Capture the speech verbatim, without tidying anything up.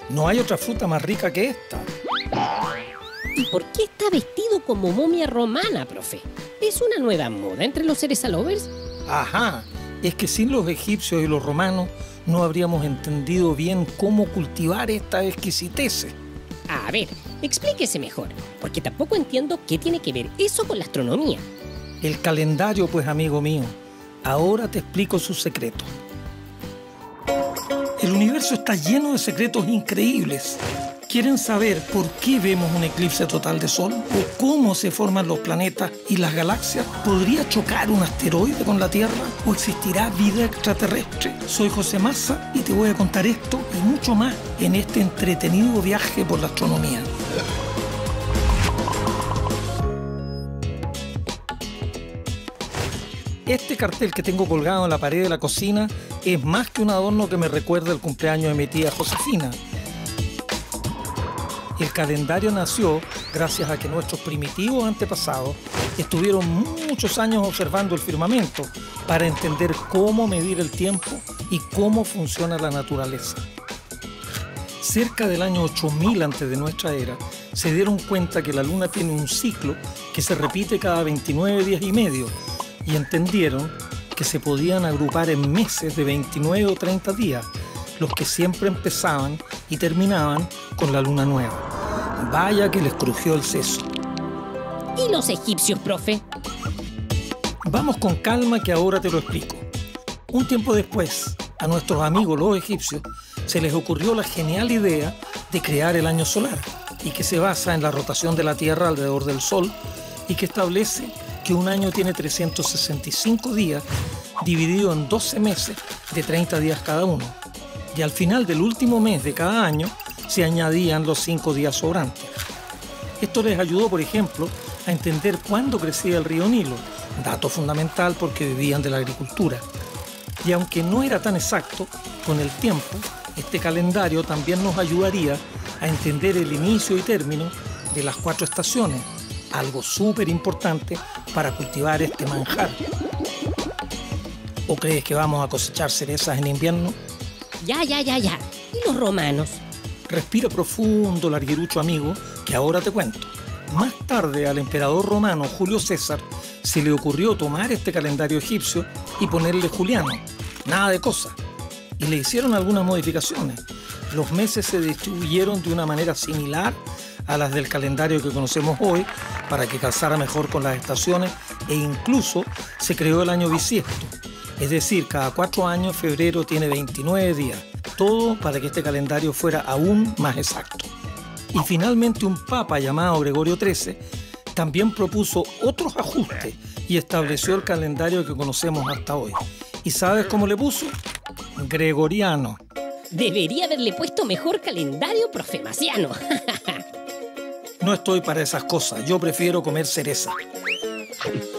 No hay otra fruta más rica que esta. ¿Y por qué está vestido como momia romana, profe? ¿Es una nueva moda entre los cereza lovers? Ajá, es que sin los egipcios y los romanos no habríamos entendido bien cómo cultivar estas exquisiteces. A ver, explíquese mejor, porque tampoco entiendo qué tiene que ver eso con la astronomía. El calendario, pues, amigo mío. Ahora te explico su secreto. El universo está lleno de secretos increíbles. ¿Quieren saber por qué vemos un eclipse total de sol? ¿O cómo se forman los planetas y las galaxias? ¿Podría chocar un asteroide con la Tierra? ¿O existirá vida extraterrestre? Soy José Massa y te voy a contar esto y mucho más en este entretenido viaje por la astronomía. Este cartel que tengo colgado en la pared de la cocina es más que un adorno que me recuerda el cumpleaños de mi tía Josefina. El calendario nació gracias a que nuestros primitivos antepasados estuvieron muchos años observando el firmamento para entender cómo medir el tiempo y cómo funciona la naturaleza. Cerca del año ocho mil antes de nuestra era, se dieron cuenta que la luna tiene un ciclo que se repite cada veintinueve días y medio y entendieron que se podían agrupar en meses de veintinueve o treinta días, los que siempre empezaban y terminaban con la luna nueva. Vaya que les crujió el seso. ¿Y los egipcios, profe? Vamos con calma que ahora te lo explico. Un tiempo después, a nuestros amigos los egipcios se les ocurrió la genial idea de crear el año solar y que se basa en la rotación de la Tierra alrededor del Sol y que establece que un año tiene trescientos sesenta y cinco días dividido en doce meses de treinta días cada uno. Y al final del último mes de cada año se añadían los cinco días sobrantes. Esto les ayudó, por ejemplo, a entender cuándo crecía el río Nilo, dato fundamental porque vivían de la agricultura. Y aunque no era tan exacto, con el tiempo, este calendario también nos ayudaría a entender el inicio y término de las cuatro estaciones, algo súper importante para cultivar este manjar. ¿O crees que vamos a cosechar cerezas en invierno? Ya, ya, ya, ya. ¿Y los romanos? Respira profundo, larguirucho amigo, que ahora te cuento. Más tarde al emperador romano Julio César se le ocurrió tomar este calendario egipcio y ponerle Juliano. Nada de cosas. Y le hicieron algunas modificaciones. Los meses se distribuyeron de una manera similar a las del calendario que conocemos hoy para que calzara mejor con las estaciones e incluso se creó el año bisiesto. Es decir, cada cuatro años febrero tiene veintinueve días. Todo para que este calendario fuera aún más exacto. Y finalmente un papa llamado Gregorio trece también propuso otros ajustes y estableció el calendario que conocemos hasta hoy. ¿Y sabes cómo le puso? Gregoriano. Debería haberle puesto mejor calendario, profe Maciano. No estoy para esas cosas, yo prefiero comer cereza.